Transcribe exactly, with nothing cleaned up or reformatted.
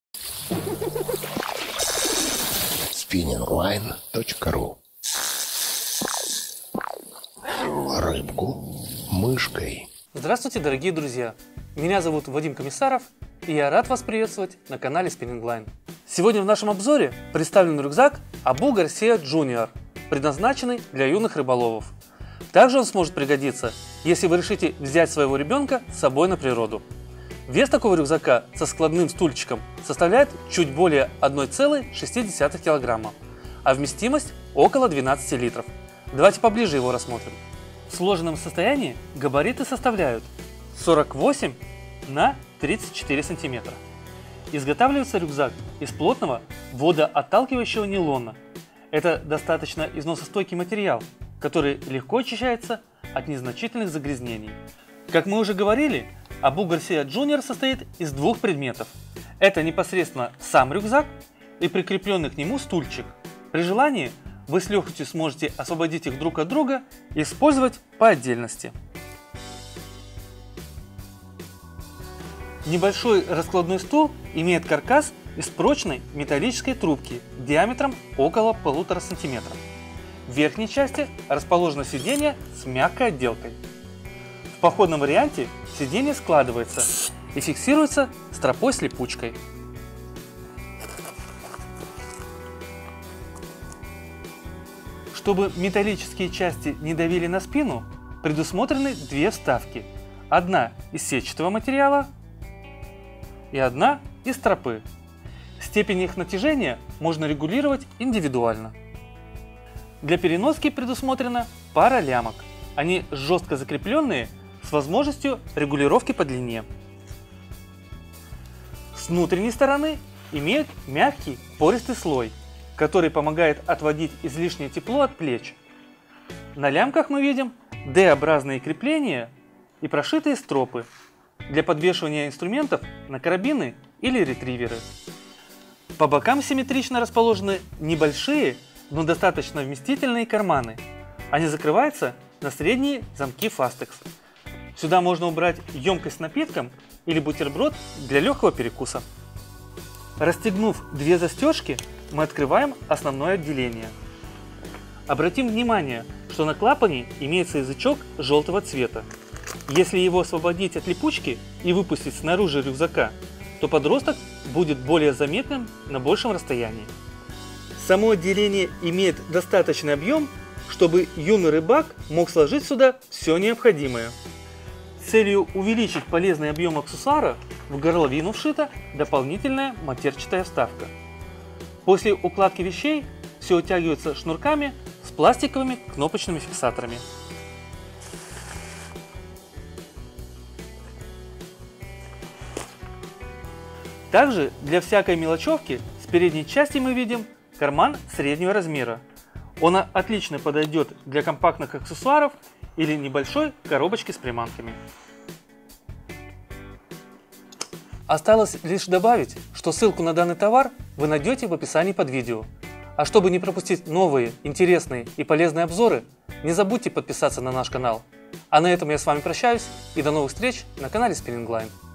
спиннинг лайн точка ру. Рыбку мышкой. Здравствуйте, дорогие друзья! Меня зовут Вадим Комиссаров, и я рад вас приветствовать на канале Spinning Line. Сегодня в нашем обзоре представлен рюкзак Abu Garcia Junior, предназначенный для юных рыболовов. Также он сможет пригодиться, если вы решите взять своего ребенка с собой на природу. Вес такого рюкзака со складным стульчиком составляет чуть более одна целая шесть десятых килограмма, а вместимость около двенадцати литров. Давайте поближе его рассмотрим. В сложенном состоянии габариты составляют сорок восемь на тридцать четыре сантиметра. Изготавливается рюкзак из плотного водоотталкивающего нейлона. Это достаточно износостойкий материал, который легко очищается от незначительных загрязнений. Как мы уже говорили, Abu Garcia Junior состоит из двух предметов. Это непосредственно сам рюкзак и прикрепленный к нему стульчик. При желании вы с легкостью сможете освободить их друг от друга и использовать по отдельности. Небольшой раскладной стул имеет каркас из прочной металлической трубки диаметром около полутора сантиметров. В верхней части расположено сиденье с мягкой отделкой. В походном варианте сиденье складывается и фиксируется стропой с липучкой. Чтобы металлические части не давили на спину, предусмотрены две вставки. Одна из сетчатого материала и одна из стропы. Степень их натяжения можно регулировать индивидуально. Для переноски предусмотрена пара лямок. Они жестко закрепленные с возможностью регулировки по длине. С внутренней стороны имеют мягкий пористый слой, который помогает отводить излишнее тепло от плеч. На лямках мы видим D-образные крепления и прошитые стропы для подвешивания инструментов на карабины или ретриверы. По бокам симметрично расположены небольшие, но достаточно вместительные карманы. Они закрываются на средние замки Fastex. Сюда можно убрать емкость с напитком или бутерброд для легкого перекуса. Расстегнув две застежки, мы открываем основное отделение. Обратим внимание, что на клапане имеется язычок желтого цвета. Если его освободить от липучки и выпустить снаружи рюкзака, то подросток будет более заметным на большем расстоянии. Само отделение имеет достаточный объем, чтобы юный рыбак мог сложить сюда все необходимое. С целью увеличить полезный объем аксессуара в горловину вшита дополнительная матерчатая вставка. После укладки вещей все утягивается шнурками с пластиковыми кнопочными фиксаторами. Также для всякой мелочевки с передней части мы видим карман среднего размера. Он отлично подойдет для компактных аксессуаров или небольшой коробочки с приманками. Осталось лишь добавить, что ссылку на данный товар вы найдете в описании под видео. А чтобы не пропустить новые, интересные и полезные обзоры, не забудьте подписаться на наш канал. А на этом я с вами прощаюсь и до новых встреч на канале Spinning Line.